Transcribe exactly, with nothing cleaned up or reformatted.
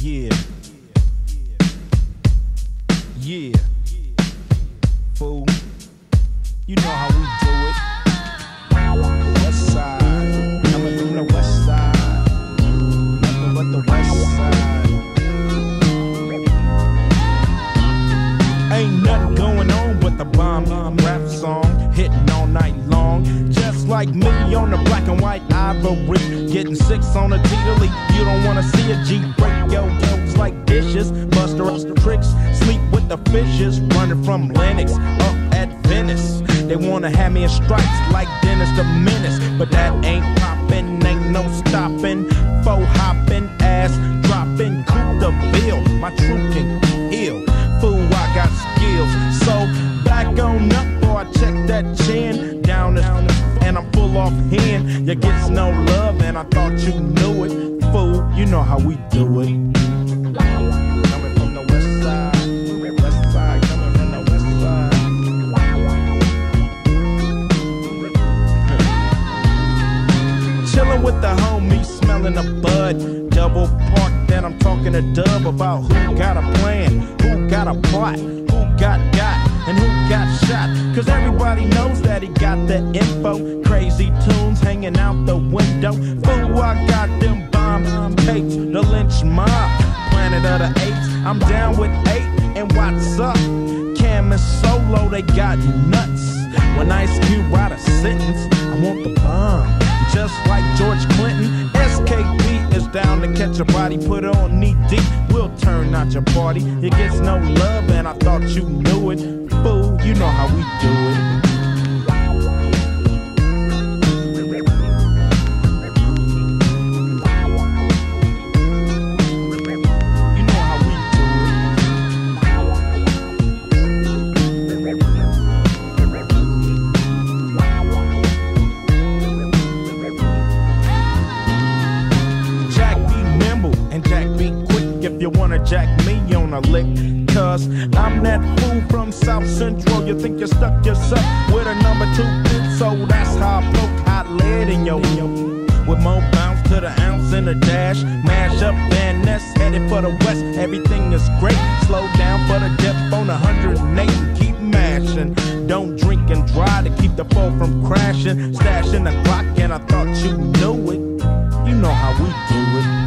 Yeah. Yeah. Fool. You know how we do it. West side. Coming from the west side. Nothing but the west side. Ain't nothing going on but the bomb rap song. Hitting all night long. Just like me on the black and white ivory. Getting six on a T-League. You don't wanna see a G break yo yos like dishes. Buster up tricks. Sleep with the fishes. Running from Lennox up at Venice. They wanna have me in stripes like Dennis the Menace. But that ain't poppin', ain't no stoppin'. Faux hoppin', ass droppin', coup the bill. My truth can ill. Fool, I got skills. So back on up or I check that chin. Down and, and I'm full off hand. You gets no love and I thought you knew it. Fool, you know how we do it. Coming from the west side. West side, coming from the west side. Chillin' with the homies, smelling a bud. Double park, then I'm talking to Dub about who got a plan, who got a plot, who got got, and who got shot. Cause everybody knows that he got the info. Crazy tunes hanging out the window. Fool, I got them bomb tapes, the lynch mob, planet of the apes. I'm down with eight, and what's up? Cam and Solo, they got nuts. When Ice Cube write a sentence, I want the bomb. Just like George Clinton, S K P is down to catch a body, put on knee deep. We'll turn out your party. It gets no love, and I thought you knew it. Fool, you know how we do it. You wanna jack me on a lick, cause I'm that fool from South Central. You think you stuck yourself with a number two bit, so that's how I broke hot lead in your yo. With more bounce to the ounce in the dash. Mash up Van Ness, headed for the west. Everything is great. Slow down for the depth on one hundred eight and keep mashing. Don't drink and drive to keep the foe from crashing. Stashing the clock and I thought you knew it. You know how we do it.